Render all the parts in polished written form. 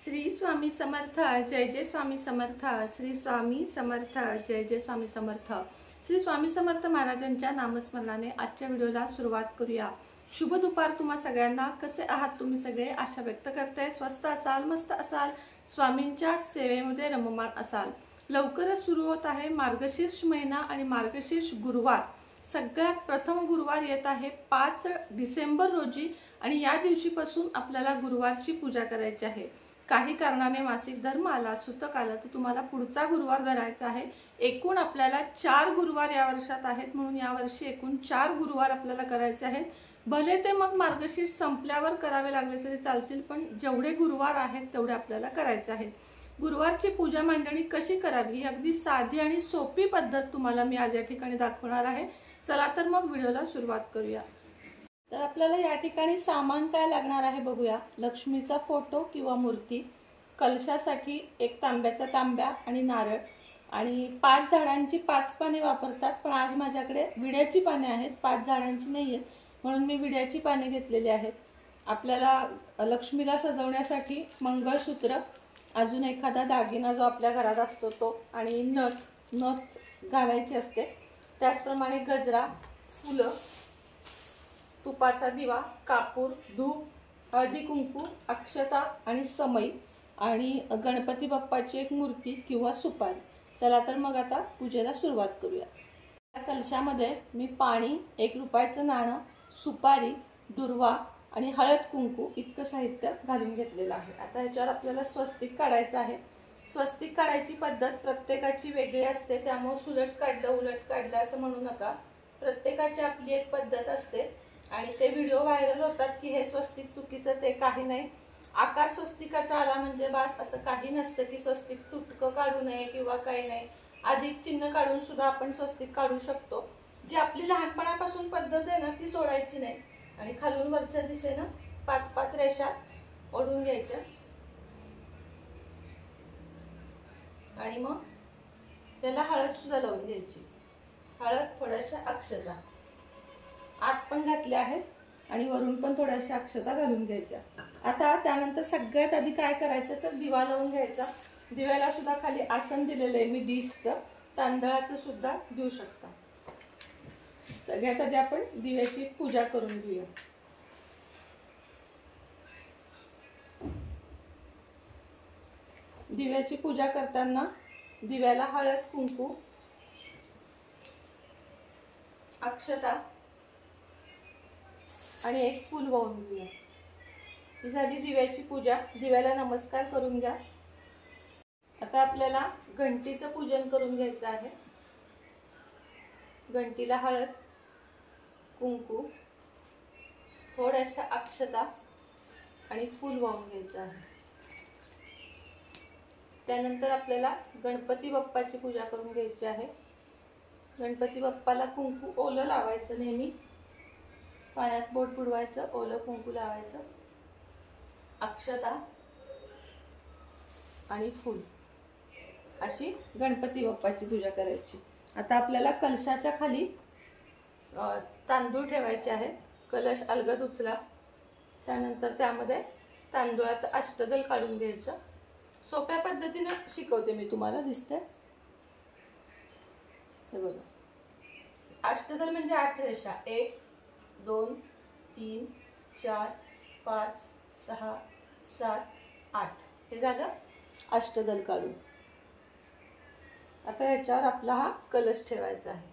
श्री स्वामी समर्थ जय जय स्वामी समर्थ श्री स्वामी समर्थ जय जय स्वामी समर्थ श्री स्वामी समर्थ महाराजांच्या नामस्मरणाने आजच्या व्हिडिओला सुरुवात करूया। शुभ दुपार तुम्हा सगळ्यांना। कसे आहात तुम्ही सगळे? आशा व्यक्त करते स्वस्त असाल, मस्त असाल, स्वामींच्या सेवेमध्ये रममान असाल। लवकरच सुरू होत आहे मार्गशीर्ष महिना आणि मार्गशीर्ष गुरुवार। सगळ्यात प्रथम गुरुवार येत आहे 5 डिसेंबर रोजी आणि या दिवशीपासून आपल्याला गुरुवारची पूजा करायची आहे। काही कारणाने मासिक धर्म आला, सुतक आला तर तुम्हाला पुढचा गुरुवार धरायचा आहे। एकूण आपल्याला 4 गुरुवार या वर्षात आहेत, म्हणून या वर्षी एकूण 4 गुरुवार आपल्याला करायचे आहेत। भले ते मग मार्गशीर्ष संपल्यावर करावे लागले तरी चालतील, पण जेवढे गुरुवार आहेत तेवढे आपल्याला करायचे आहेत। गुरुवारची पूजा मांडणी कशी करावी ही अगदी साधी आणि सोपी पद्धत तुम्हाला मी आज या ठिकाणी दाखवणार आहे। चला तर मग व्हिडिओला सुरुवात करूया। तर आपल्याला या ठिकाणी सामान काय लागणार आहे बघूया। लक्ष्मीचा फोटो किंवा मूर्ती, कलशासाठी एक तांब्याचा तांब्या आणि नारळ, आणि 5 झाडांची 5 पाने वापरतात, पण आज माझ्याकडे विड्याची पाने आहेत, 5 झाडांची नाही आहेत, म्हणून मी विड्याची पाने घेतलेली आहेत। आपल्याला लक्ष्मीला सजवण्यासाठी मंगळसूत्र, अजून एखादा दागिना जो आपल्या घरात असतो तो, आणि नथ घालायची असते, त्याचप्रमाणे गजरा, फुलं, तुपाचा दिवा, कापूर, धूप, हळदी कुंकू, अक्षता आणि समई, आणि गणपती बाप्पाची एक मूर्ती किंवा सुपारी। चला तर मग आता पूजेला सुरुवात करूया। या कलशामध्ये मी पाणी, 1 रुपयाचं नाणं, सुपारी, दुर्वा आणि हळद कुंकू इतकं साहित्य घालून घेतलेलं आहे। आता ह्याच्यावर आपल्याला स्वस्तिक काढायचं आहे। स्वस्तिक काढायची पद्धत प्रत्येकाची वेगळी असते, त्यामुळे सुलट काढलं उलट काढलं असं म्हणू नका। प्रत्येकाची आपली एक पद्धत असते आणि ते व्हिडिओ व्हायरल होतात की हे स्वस्तिक चुकीचं, ते काही नाही। आकार स्वस्तिकाचा आला म्हणजे बास, असं काही नसतं की स्वस्तिक तुटकं काढू नये किंवा काही नाही। अधिक चिन्ह काढून सुद्धा आपण स्वस्तिक काढू शकतो। जी आपली लहानपणापासून पद्धत आहे ना ती सोडायची नाही, आणि खालून वरच्या दिशेनं 5-5 रेषा ओढून घ्यायच्या, आणि मग त्याला हळद सुद्धा लावून घ्यायची। हळद, थोड्याशा अक्षता आत पण घातल्या आहेत आणि वरून पण थोड्याशा अक्षता घालून घ्यायच्या। आता त्यानंतर सगळ्यात आधी काय करायचं तर दिवा लावून घ्यायचा। दिव्याला सुद्धा खाली आसन दिलेलं आहे मी डिशचं, तांदळाचं सुद्धा देऊ शकता। सगळ्यात आधी आपण दिव्याची पूजा करून घेऊया। दिव्याची पूजा करताना दिव्याला हळद कुंकू, अक्षता आणि एक फूल वाहून घेऊया। ही झाली दिव्याची पूजा। दिव्याला नमस्कार करून घ्या। आता आपल्याला घंटीचं पूजन करून घ्यायचं आहे। घंटीला हळद कुंकू, थोड्याशा अक्षता आणि फूल वाहून घ्यायचं आहे। त्यानंतर आपल्याला गणपती बाप्पाची पूजा करून घ्यायची आहे। गणपती बाप्पाला कुंकू ओलं लावायचं, नेहमी पाण्यात बोट बुडवायचं, ओलं कुंकू लावायचं, अक्षता आणि फूल, अशी गणपती बाप्पाची पूजा करायची। आता आपल्याला कलशाच्या खाली तांदूळ ठेवायचे आहे। कलश अलगद उचला, त्यानंतर त्यामध्ये तांदूळाचं अष्टदल काढून घ्यायचं। सोप्या पद्धतीने शिकवते मी तुम्हाला, दिसते हे बघा। अष्टदल म्हणजे 8 रेषा, 1 2 3 4 5 6 7 8, हे झालं अष्टदल काढून। आता याच्यावर आपला हा कलश ठेवायचा आहे।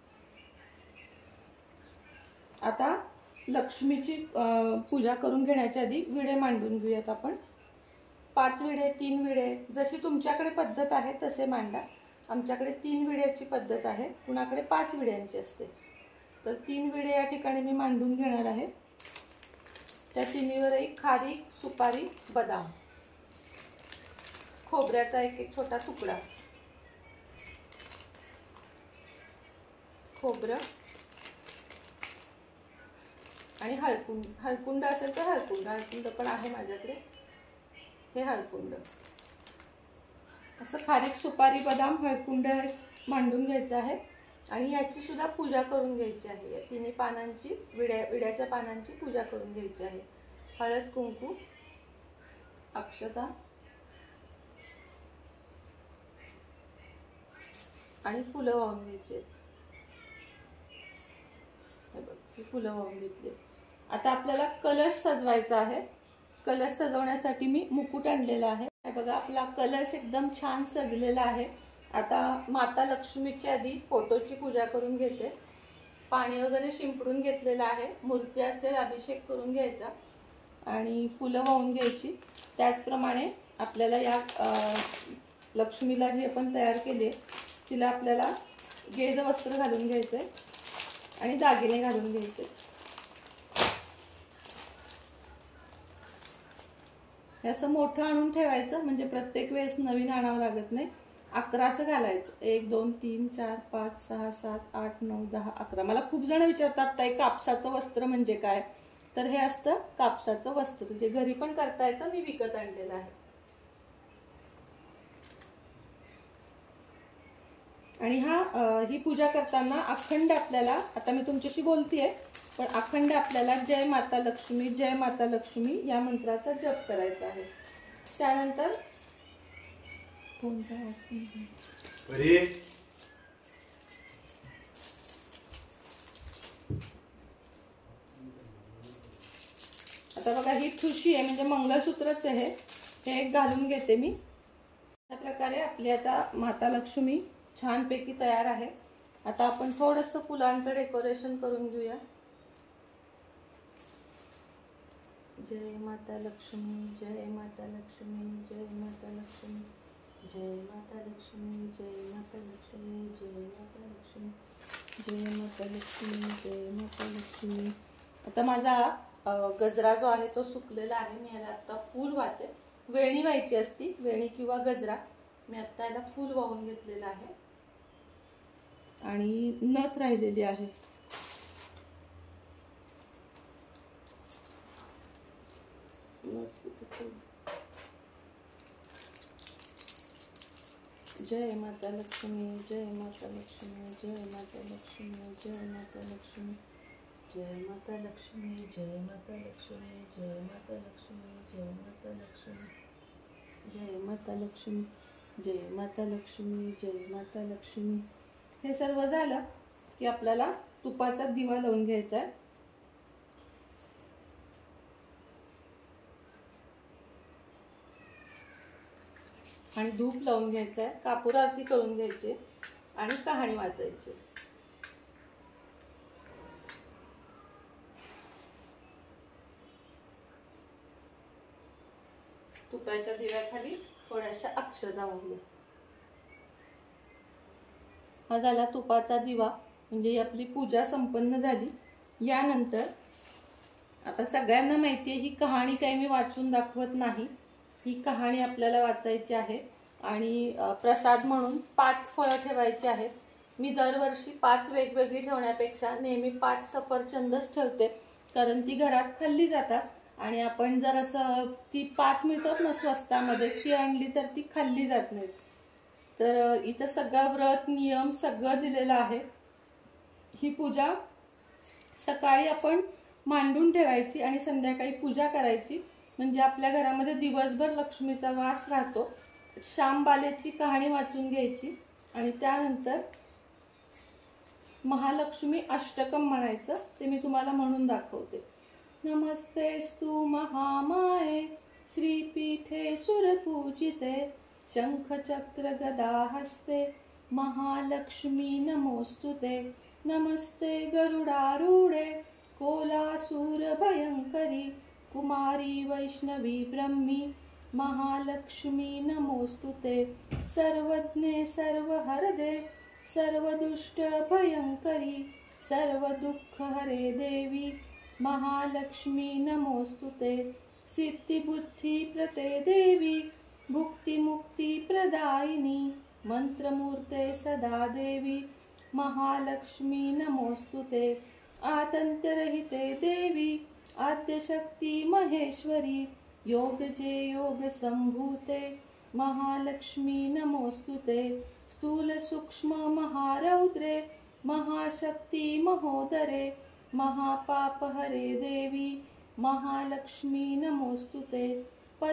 आता लक्ष्मीची पूजा करून घेण्याच्या आधी विडे मांडून घेऊयात आपण। 5 विडे, 3 विडे, जशी तुमच्याकडे पद्धत आहे तसे मांडा। आमच्याकडे 3 विड्याची पद्धत आहे, कुणाकडे 5 विड्यांची असते। तर 3 विडे या ठिकाणी मी मांडून घेणार आहे। त्या तिन्हीवरही खारीक, सुपारी, बदाम, खोबऱ्याचा एक छोटा तुकडा, खोबरं आणि हळकुंड असेल तर हळकुंड पण आहे माझ्याकडे, हे हळकुंड। असं खारीक, सुपारी, बदाम, हळकुंड मांडून घ्यायचं आहे आणि याची सुद्धा पूजा करून घ्यायची आहे। या तिन्ही पानांची, विड्याच्या पानांची पूजा करून घ्यायची आहे। हळद कुंकू, अक्षता आणि फुलं वाहून घ्यायची. हे बघ, ही फुलं वाहून घेतली. आता आपल्याला कलश सजवायचा आहे. कलश सजवण्यासाठी मी मुकुट आणलेला आहे. हे बघा, आपला कलश एकदम छान सजलेला आहे. आता माता लक्ष्मीची आधी फोटोची पूजा करून घेते. पाणी वगैरे शिंपडून घेतलेलं आहे. मूर्ती असेल अभिषेक करून घ्यायचा आणि फुलं वाहून घ्यायची. त्याचप्रमाणे आपल्याला या लक्ष्मीला जी आपण तयार केली तिला आपल्याला गेज वस्त्र घालून घ्यायचे आणि दागिने घालून घ्यायचे. हे असं मोठं आणून ठेवायचं म्हणजे प्रत्येक वेळेस नवीन आणावं लागत नाही. 11चं घालायचं. 1 2 3 4 5 6 7 8 9 10 11. मला खूप जण विचारतात ताई कापसाचं वस्त्र म्हणजे काय, तर हे असतं कापसाचं वस्त्र, जे घरी पण करता येतं. मी विकत आणलेलं आहे. आणि ही पूजा करताना अखंड आपल्याला, आता मी तुमच्याशी बोलतेय पण अखंड आपल्याला जय माता लक्ष्मी जय माता लक्ष्मी या मंत्राचा जप करायचा आहे. त्यानंतर फोनचा आवाज कमी. आता बघा, ही ठुशी आहे म्हणजे मंगळसूत्रच आहे. हे एक घालून घेते मी. अशा प्रकारे आपली आता माता लक्ष्मी छानपैकी तयार आहे. आता आपण थोडंसं फुलांचं डेकोरेशन करून घेऊया. जय माता लक्ष्मी जय माता लक्ष्मी जय माता लक्ष्मी जय माता लक्ष्मी जय माता लक्ष्मी जय माता लक्ष्मी जय माता लक्ष्मी जय माता लक्ष्मी. आता माझा गजरा जो आहे तो सुकलेला आहे. मी ह्याला आता फूल वाहते. वेणी व्हायची असती, वेणी किंवा गजरा. मी आता ह्याला फूल वाहून घेतलेलं आहे आणि नथ राहिलेली आहे. जय माता लक्ष्मी जय माता लक्ष्मी जय माता लक्ष्मी जय माता लक्ष्मी जय माता लक्ष्मी जय माता लक्ष्मी जय माता लक्ष्मी जय माता लक्ष्मी जय माता लक्ष्मी जय माता लक्ष्मी जय माता लक्ष्मी. हे सर्व झालं की आपल्याला तुपाचा दिवा लावून घ्यायचा आहे. आणि धूप लावून घ्यायचा आहे. कापूर आरती करून घ्यायची आणि कहाणी वाचायची. तुपाच्या दिव्याखाली थोड्याशा अक्षता वाहूया. हा झाला तुपाचा दिवा, म्हणजे आपली पूजा संपन्न झाली. यानंतर आता सगळ्यांना माहिती आहे ही कहाणी काही मी वाचून दाखवत नाही. ही कहाणी आपल्याला वाचायची आहे आणि प्रसाद म्हणून 5 फळं ठेवायची आहेत. मी दरवर्षी 5 वेगवेगळी ठेवण्यापेक्षा नेहमी 5 सफरचंदच ठेवते, कारण ती घरात खाल्ली जातात आणि आपण जर असं ती 5 मिळतात ना स्वस्तामध्ये, ती आणली तर ती खाल्ली जात नाही. तर इथं सगळं व्रत नियम सगळं दिलेलं आहे. ही पूजा सकाळी आपण मांडून ठेवायची आणि संध्याकाळी पूजा करायची, म्हणजे आपल्या घरामध्ये दिवसभर लक्ष्मीचा वास राहतो. श्यामबालेची कहाणी वाचून घ्यायची आणि त्यानंतर महालक्ष्मी अष्टकम म्हणायचं. ते मी तुम्हाला म्हणून दाखवते. नमस्तेस्तु महामाये श्रीपीठे सुरपूजिते शंख चक्र गदा हस्ते महालक्ष्मी नमोस्तुते. नमस्ते गरुडारूढे कोलासूर भयंकरी कुमारी वैष्णवी ब्रह्मी महालक्ष्मी नमोस्तुते. सर्वज्ञे सर्वहरदे सर्वदुष्ट भयंकरी सर्वदुःख हरे देवी महालक्ष्मी नमोस्तुते. सिद्धिबुद्धि प्रते देवी भुक्तिमुक्ति प्रदायिनी मंत्रमूर्ते सदा देवी महालक्ष्मी नमोस्तुते. आतंत्यरहिते देवी आद्यशक्ति महेश्वरी योगजे योग संभूते महालक्ष्मी नमोस्तुते. स्थूल सूक्ष्म महारौद्रे महाशक्ति महोदरे महापापहरे देवी महालक्ष्मी नमोस्तुते.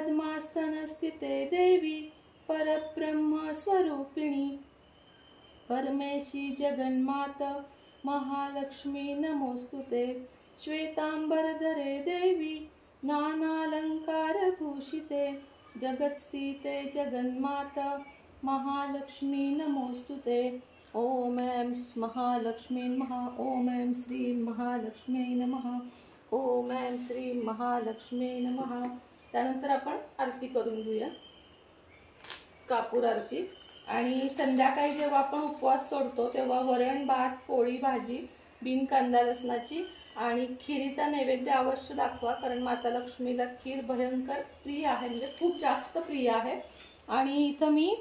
पद्मासनस्थिते देवी परब्रह्म स्वरूपिणी परमेशी जगन्मात महालक्ष्मी नमोस्तुते। श्वेतांबरधरे देवी नानालंकार भूषिते जगत्स्थिते जगन्मात महालक्ष्मी नमोस्तुते। ओम ऐं महालक्ष्मी नमः। ओम ऐं श्री महालक्ष्मी नमः। ओम ऐं श्री महालक्ष्मी नमः। त्यानंतर आपण आरती करून घेऊया, कापूर आरती। आणि संध्याकाळी जेव्हा आपण उपवास सोडतो तेव्हा वरण भात पोळी भाजी बिन कांदा लसणाची आणि खिरीचा नैवेद्य अवश्य दाखवा, कारण माता लक्ष्मीला खीर भयंकर प्रिय आहे, म्हणजे खूप जास्त प्रिय आहे। आणि इथं मी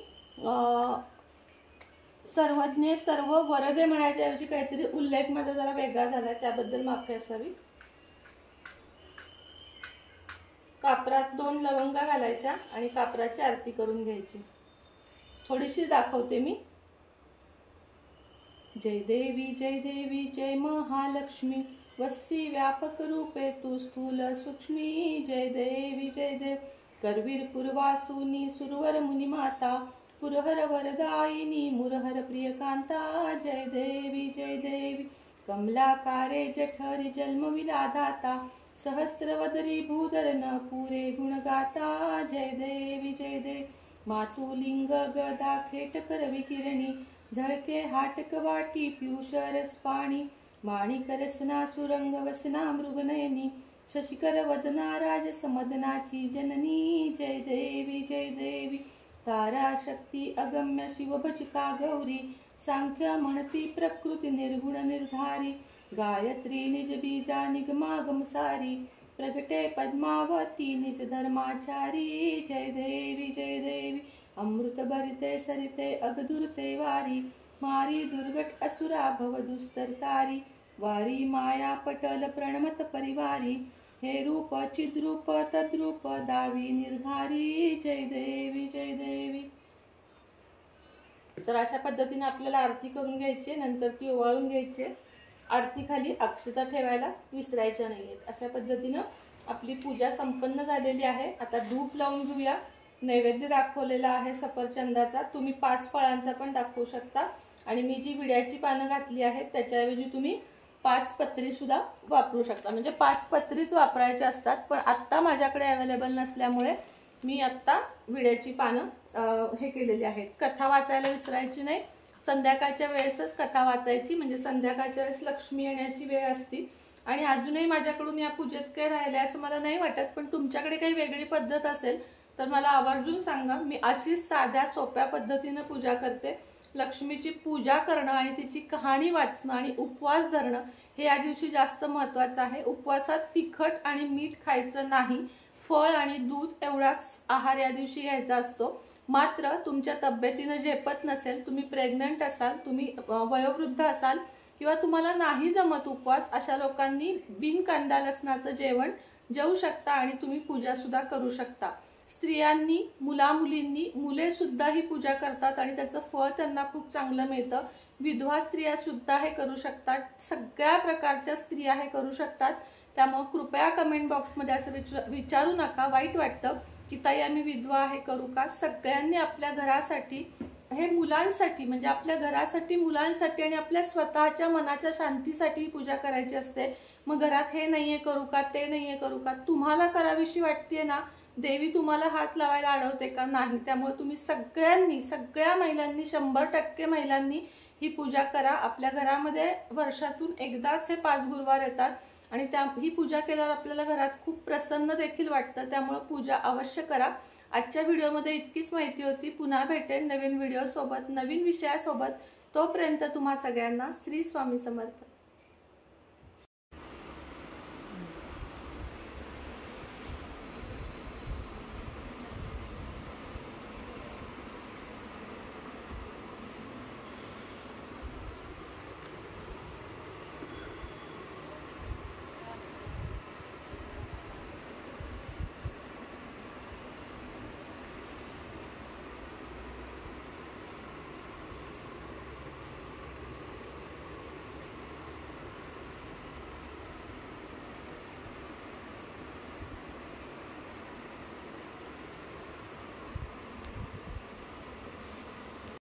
सर्वज्ञ सर्व वरदे म्हणायच्या ऐवजी काहीतरी उल्लेख माझा जरा वेगळा झाला, त्याबद्दल माफी असावी। कापरात 2 लवंगा घालायच्या आणि कापराची आरती करून घ्यायची। थोडीशी दाखवते मी। जय देवी जय महालक्ष्मी वस्सी व्यापक रूपे तू स्थूल सूक्ष्मी। जय देव करवीर पूर्वासूनी सुरवर मुनिमाता पुरहर वरदायिनी मुरहर प्रियकांता। जय देवी कमलाकारे जठरी जन्म विलाधाता सहस्रवदरी भूधरन पुरे गुणगाता। जय देव मातुलिंग गदा खेटकर विकिरणी झळके हाटक वाटी पियुष रस पाणी माणिक रसना सुरंग वसना मृगनयनी शशिकर वदना राज समदनाची जननी। जय देवी तारा शक्ती अगम्य शिवभजिका गौरी सांख्य म्हणती प्रकृती निर्गुण निर्धारी गायत्री निज बीजा निगमागम सारी प्रगटे पद्मावती निज धर्माचारी। जय देवी अमृत भरिते सरिते अगदुरते वारी मारी दुर्गट असुरा भव दुस्तरतारी वारी माया पटल प्रणमत परिवारी हे रूप चिद्रूप तद्रूप दावी निर्धारी। जय देवी तर अशा पद्धतीने आपल्याला आरती करून घ्यायची, नंतर ती ओवाळून घ्यायची। आरती खाली अक्षता ठेवायला विसरायच्या नाहीयेत। अशा पद्धतीने आपली पूजा संपन्न झालेली आहे। आता धूप लावून घेऊया। नैवेद्य दाखवलेला आहे सफरचंदाचा, तुम्ही 5 फळांचा पण दाखवू शकता। आणि मी जी विड्याची पानं घातली आहेत त्याच्याऐवजी तुम्ही 5 पत्री सुद्धा वापरू शकता, म्हणजे 5 पत्रीच वापरायच्या असतात, पण आत्ता माझ्याकडे अवेलेबल नसल्यामुळे मी आत्ता विड्याची पानं हे केलेली आहेत। कथा वाचायला विसरायची नाही, संध्याकाळच्या वेळेसच कथा वाचायची, म्हणजे संध्याकाळच्या वेळेस लक्ष्मी येण्याची वेळ असते। आणि अजूनही माझ्याकडून या पूजेत काही राहिले असं मला नाही वाटत, पण तुमच्याकडे काही वेगळी पद्धत असेल तर मला आवर्जून सांगा। मी अशीच साध्या सोप्या पद्धतीने पूजा करते। लक्ष्मीची पूजा करणं आणि तिची कहाणी वाचणं आणि उपवास धरणं हे या दिवशी जास्त महत्त्वाचं आहे। उपवासात तिखट आणि मीठ खायचं नाही, फळ आणि दूध एवढाच आहार या दिवशी घ्यायचा असतो। मात्र तुमच्या तब्येतीने झेपत नसेल, तुम्ही प्रेग्नंट असाल, तुम्ही वयोवृद्ध असाल किंवा तुम्हाला नाही जमत उपवास, अशा लोकांनी बिन कांदा लसणाचं जेवण जेवू शकता आणि तुम्ही पूजा सुद्धा करू शकता। स्त्रियांनी मुलामुलींनी मुले सुद्धा ही पूजा करतात आणि त्याचं फळ त्यांना खूप चांगलं मिळतं। विधवा स्त्रिया सुद्धा हे करू शकतात, सगळ्या प्रकारच्या स्त्रिया हे करू शकतात। त्यामुळे कृपया कमेंट बॉक्समध्ये असं विचारू नका, वाईट वाटतं की ताई आम्ही विधवा आहे करू का। सगळ्यांनी आपल्या घरासाठी, हे मुलांसाठी, म्हणजे आपल्या घरासाठी, मुलांसाठी आणि आपल्या स्वतःच्या मनाच्या शांतीसाठी पूजा करायची असते। मग घरात हे नाहीये करू का, ते नाहीये करू का, तुम्हाला करावीशी वाटते ना, देवी तुम्हाला हात लावायला अडवते का, नाही। त्यामुळे तुम्ही सगळ्यांनी, सगळ्या महिलांनी, 100% महिलांनी ही पूजा करा। आपल्या घरामध्ये वर्षातून एकदाच हे 5 गुरुवार येतात आणि ही पूजा केल्यावर आपल्याला घरात खूप प्रसन्न देखील वाटतं। त्यामुळे पूजा अवश्य करा। आजच्या व्हिडिओमध्ये इतकीच माहिती होती। पुन्हा भेटेन नवीन व्हिडिओ सोबत, नवीन विषयासोबत। तोपर्यंत तुम्हा सगळ्यांना श्री स्वामी समर्थ।